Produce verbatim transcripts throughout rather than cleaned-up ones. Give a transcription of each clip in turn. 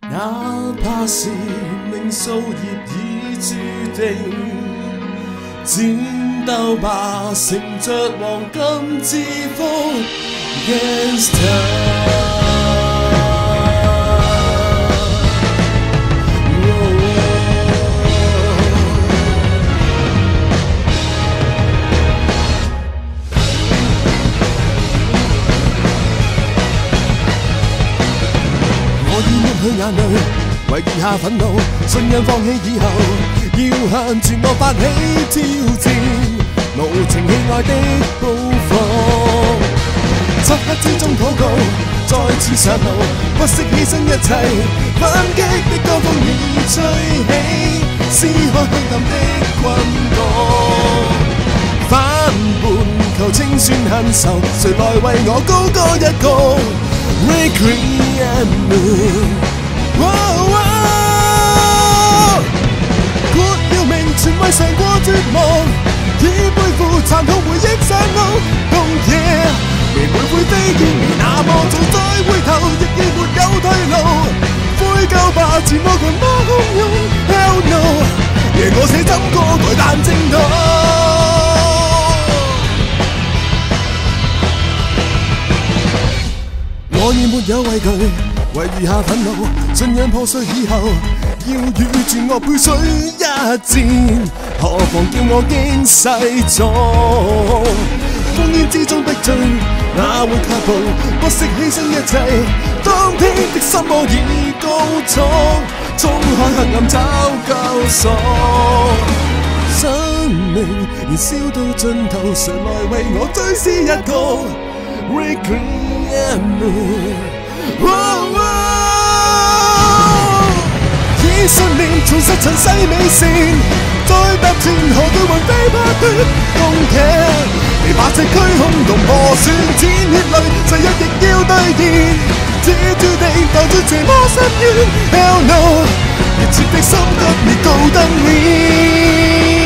哪怕是命數業已注定，戰鬥吧，乘着黃金之風 ，Gangster。去眼淚，為餘下憤怒，信任放棄以後，要向全惡發起挑戰，無情氣愛的報復。漆黑之中禱告，再次上路，不惜犧牲一切，反擊的高峰已吹起，撕開黑暗的困局。反叛求清算恨仇，誰來為我高歌一曲 ？Requiem。哦哦、豁了命，全為嘗過絕望，已背負殘酷回憶上路。Don't care， 未會灰飛煙滅，那麼做再回頭，亦已沒有退路。悔疚吧，前路群魔洶湧 ，Hell no， 夜我寫怎歌改但正統。我已沒有畏懼。為餘下憤怒，信仰破碎以後，要與絕惡背水一戰，何妨叫我經世俗？烽煙之中逼進，哪會卻步？不惜犧牲一切，當天的心魔已高速，衝開黑暗找救贖。生命燃燒到盡頭，誰來為我追思一曲 ？Requiem。哦哦、以信念重拾塵世美善，再踏前何懼雲飛不斷。Don't care， 你把這軀空洞破損，濺血淚，誓約亦要兌現。只注定留住邪魔深淵 ，Hell no， 熱切的心急烈高登面。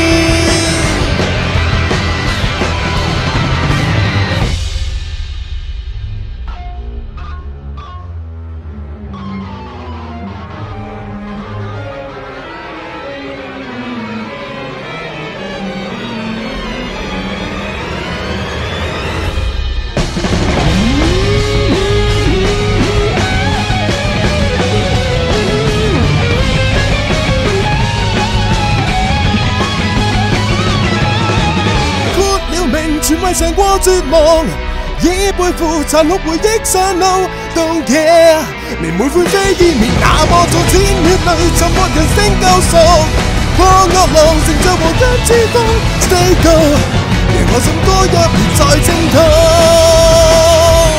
全為嘗過絕望，已背負殘酷回憶上路。Don't care， 連每灰飛煙滅，那麼做濺血淚，尋獲人性救贖。破惡浪乘着黃金之風 ，Stay go， 讓我怎歌一別再正統。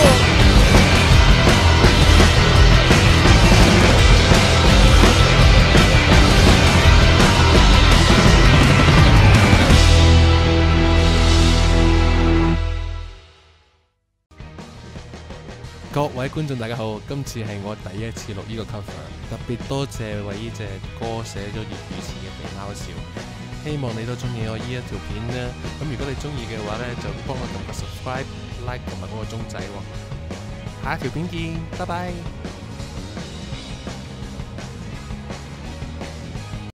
各位觀眾大家好，今次係我第一次錄呢個 cover， 特別多謝為呢隻歌寫咗粵語詞嘅肥貓笑，希望你都中意我呢一條片啦。咁如果你中意嘅話呢，就幫我撳個 subscribe、like 同埋嗰個鐘仔喎。下一條片見，拜拜。